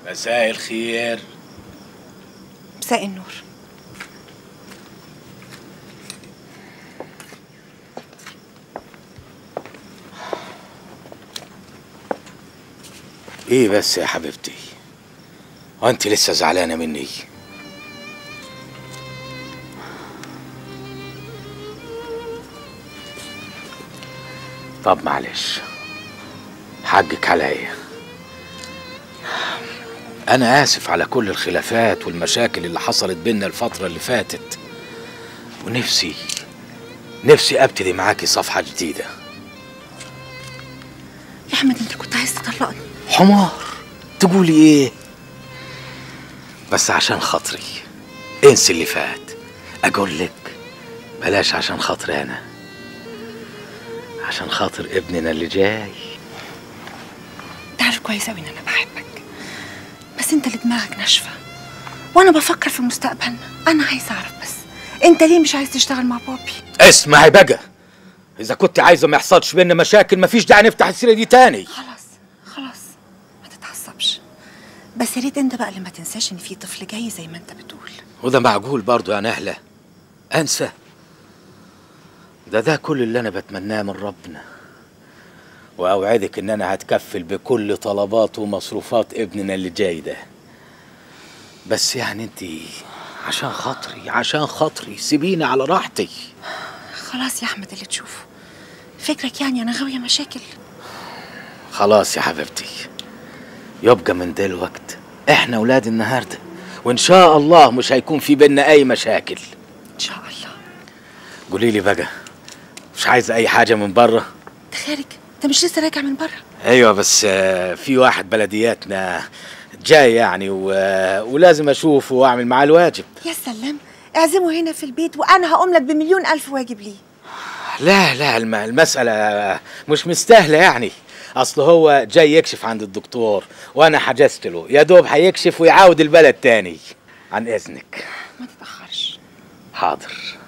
مساء الخير. مساء النور. ايه بس يا حبيبتي، وانت لسه زعلانه مني؟ طب معلش، حقك عليا. انا اسف على كل الخلافات والمشاكل اللي حصلت بينا الفتره اللي فاتت، ونفسي ابتدي معاكي صفحه جديده. يا احمد انت كنت عايز تطلقني؟ حمار، تقولي ايه؟ بس عشان خاطري انسي اللي فات. اقول لك بلاش عشان خاطري انا، عشان خاطر ابننا اللي جاي. انت عارف كويس اوي ان انا بحبك، بس انت اللي دماغك ناشفه وانا بفكر في مستقبلنا. انا عايز اعرف بس انت ليه مش عايز تشتغل مع بابي؟ اسمعي بقى، اذا كنت عايزه ما يحصلش بينا مشاكل مفيش داعي نفتح السيره دي تاني. خلاص ما تتعصبش، بس يا ريت انت بقى اللي ما تنساش ان في طفل جاي زي ما انت بتقول. وده معقول برضه يا نهله؟ انسى؟ ده كل اللي انا بتمناه من ربنا، واوعدك ان انا هتكفل بكل طلبات ومصروفات ابننا اللي جاي ده. بس يعني انت عشان خاطري سيبيني على راحتي. خلاص يا احمد اللي تشوفه. فكرك يعني انا غاويه مشاكل؟ خلاص يا حبيبتي، يبقى من دلوقت احنا ولاد النهارده، وان شاء الله مش هيكون في بينا اي مشاكل ان شاء الله. قولي لي بقى، مش عايزه اي حاجه من بره؟ انت خارج؟ انت مش لسه راجع من بره؟ ايوه، بس في واحد بلدياتنا جاي يعني ولازم اشوفه واعمل معاه الواجب. يا سلام، اعزمه هنا في البيت وانا هقوم لك بمليون الف واجب ليه. لا المسألة مش مستاهلة يعني. اصل هو جاي يكشف عند الدكتور وانا حجزت له، يا دوب هيكشف ويعاود البلد تاني. عن اذنك. ما تتأخرش. حاضر.